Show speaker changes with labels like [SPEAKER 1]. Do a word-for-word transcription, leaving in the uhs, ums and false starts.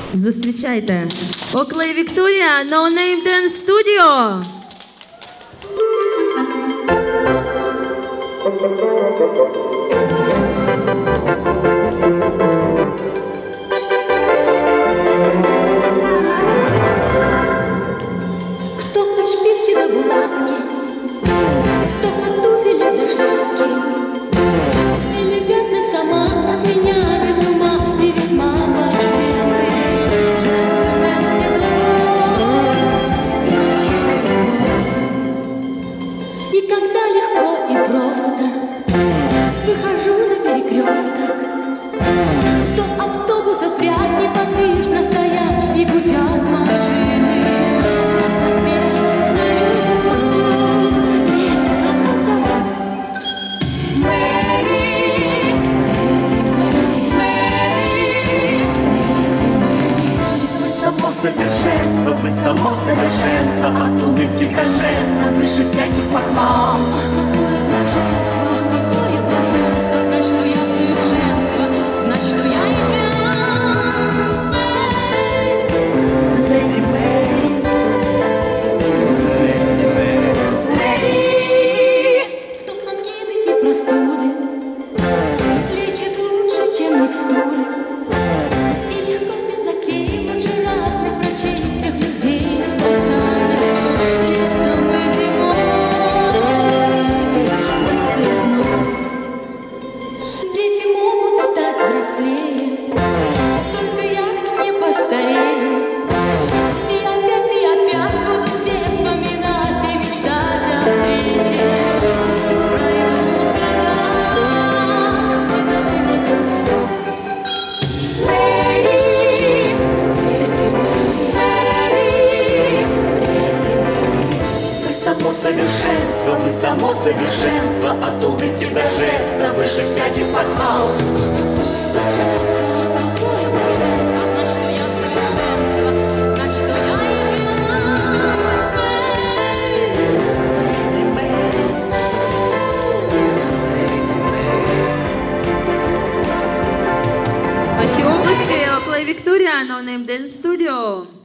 [SPEAKER 1] Зустрічайте Оклей Вікторія, No Name Dance Studio.
[SPEAKER 2] Кто от шпильки до булавки, кто от туфелек до шляпки, элегантно сама от меня без ума и весьма почтенный джентльмен седой и мальчишка любой. И когда легко и просто выхожу на перекресток, сто автобусов ряд неподвижно стоят и гудят машины. Красоте салют, леди, как вас зовут? Мэри, леди Мэри, Мэри, леди Мэри.
[SPEAKER 3] Вы само совершенство, вы само совершенство, от улыбки до жеста, выше всяких похвал.
[SPEAKER 2] Какое блаженство, какое блаженство, знать, что я совершенство, знать, что я идеал.
[SPEAKER 3] Леди Мэри, леди Мэри,
[SPEAKER 2] Мэри, кто ангины и простуды лечит лучше, чем микстуры, и легко без затей лучше разных врачей всех людей спасает летом и зимой. Лишь только одно: дети могут стать взрослее, только я не постарею. И опять и опять буду все вспоминать и мечтать о встрече. Пусть пройдут года, не забудь никогда. Мэри, леди Мэри, Мэри, леди Мэри.
[SPEAKER 3] вы само совершенство, вы само совершенство, от улыбки до жеста, выше всяких похвал.
[SPEAKER 2] Блаженство, какое блаженство, знать, что я совершенство, знать, что я идеал.
[SPEAKER 3] Леди Мэри, леди Мэри.
[SPEAKER 1] Ваші обласки Оклей Вікторія, No Name Dance Studio.